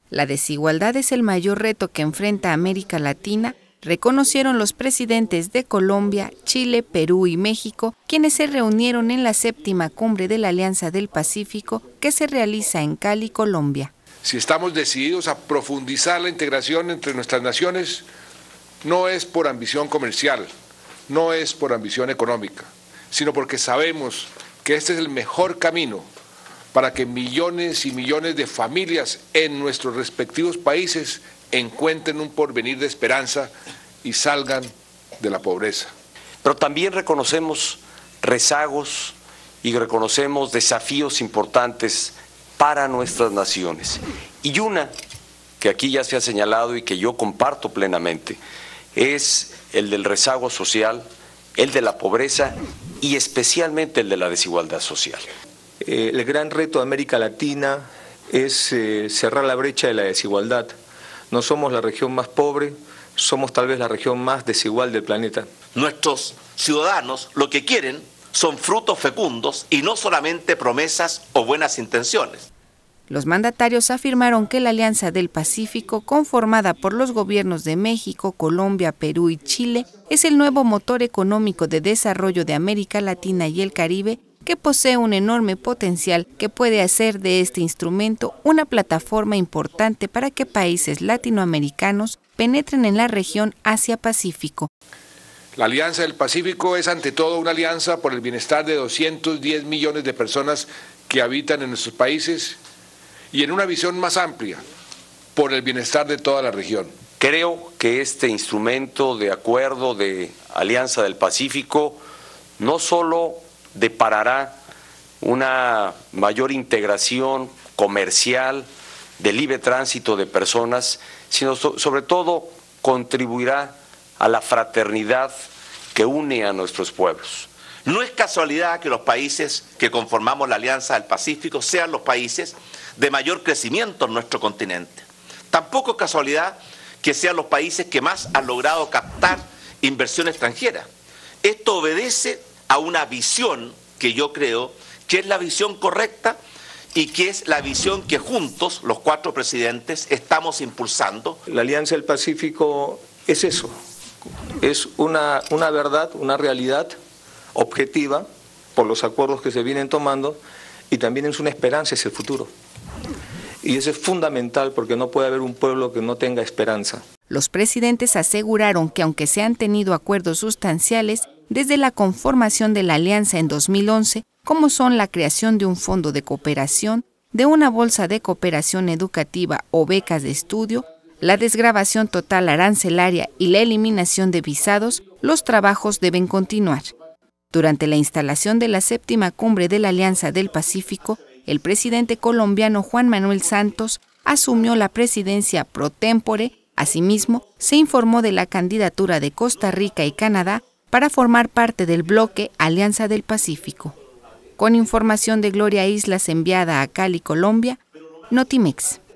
La desigualdad es el mayor reto que enfrenta América Latina, reconocieron los presidentes de Colombia, Chile, Perú y México, quienes se reunieron en la 7ª cumbre de la Alianza del Pacífico que se realiza en Cali, Colombia. Si estamos decididos a profundizar la integración entre nuestras naciones, no es por ambición comercial, no es por ambición económica, sino porque sabemos que este es el mejor camino para que millones y millones de familias en nuestros respectivos países encuentren un porvenir de esperanza y salgan de la pobreza. Pero también reconocemos rezagos y reconocemos desafíos importantes para nuestras naciones. Y una que aquí ya se ha señalado y que yo comparto plenamente es el del rezago social, el de la pobreza y especialmente el de la desigualdad social. El gran reto de América Latina es cerrar la brecha de la desigualdad. No somos la región más pobre, somos tal vez la región más desigual del planeta. Nuestros ciudadanos lo que quieren son frutos fecundos y no solamente promesas o buenas intenciones. Los mandatarios afirmaron que la Alianza del Pacífico, conformada por los gobiernos de México, Colombia, Perú y Chile, es el nuevo motor económico de desarrollo de América Latina y el Caribe, que posee un enorme potencial que puede hacer de este instrumento una plataforma importante para que países latinoamericanos penetren en la región Asia-Pacífico. La Alianza del Pacífico es ante todo una alianza por el bienestar de 210 millones de personas que habitan en nuestros países y en una visión más amplia, por el bienestar de toda la región. Creo que este instrumento de acuerdo de Alianza del Pacífico no solo deparará una mayor integración comercial, de libre tránsito de personas, sino sobre todo contribuirá a la fraternidad que une a nuestros pueblos. No es casualidad que los países que conformamos la Alianza del Pacífico sean los países de mayor crecimiento en nuestro continente. Tampoco es casualidad que sean los países que más han logrado captar inversión extranjera. Esto obedece a una visión que yo creo que es la visión correcta y que es la visión que juntos, los 4 presidentes, estamos impulsando. La Alianza del Pacífico es eso, es una verdad, una realidad objetiva por los acuerdos que se vienen tomando y también es una esperanza hacia el futuro. Y eso es fundamental porque no puede haber un pueblo que no tenga esperanza. Los presidentes aseguraron que aunque se han tenido acuerdos sustanciales desde la conformación de la alianza en 2011, como son la creación de un fondo de cooperación, de una bolsa de cooperación educativa o becas de estudio, la desgravación total arancelaria y la eliminación de visados, los trabajos deben continuar. Durante la instalación de la 7ª cumbre de la Alianza del Pacífico, el presidente colombiano Juan Manuel Santos asumió la presidencia pro tempore. Asimismo, se informó de la candidatura de Costa Rica y Canadá para formar parte del bloque Alianza del Pacífico. Con información de Gloria Islas enviada a Cali, Colombia, Notimex.